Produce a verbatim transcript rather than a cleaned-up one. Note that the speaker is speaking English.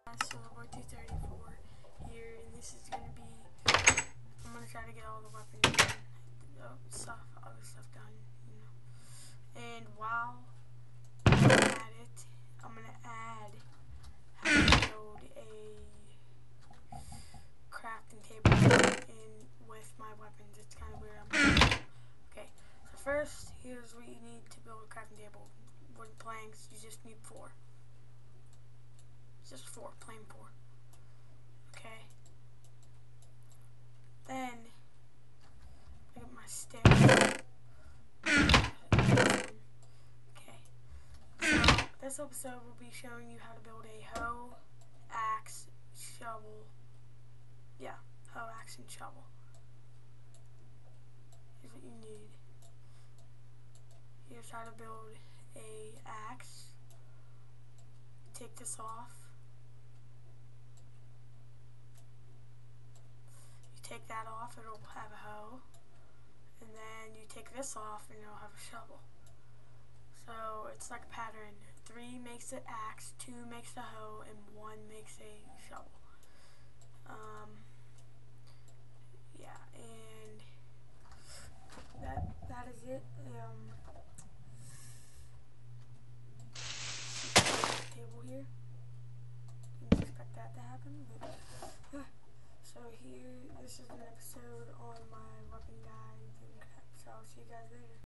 So we're two thirty-four here, and this is gonna be. I'm gonna try to get all the weapons done, uh, stuff, other stuff done, you know. And while I'm at it, I'm gonna add how to build a crafting table in with my weapons. It's kind of weird. I'm okay. So first, here's what you need to build a crafting table. Wood planks. You just need four. Just four, plain four. Okay. Then I get my stick. Okay. So this episode will be showing you how to build a hoe, axe, shovel. Yeah, hoe, axe, and shovel. Here's what you need. Here's how to build a axe. Take this off. Take that off, it'll have a hoe, and then you take this off and it'll have a shovel. So it's like a pattern. Three makes an axe, two makes a hoe, and one makes a shovel. Um, yeah, and that that is it. Um, table here. Didn't expect that to happen, but. So here, this is an episode on my weapon guide, so I'll see you guys later.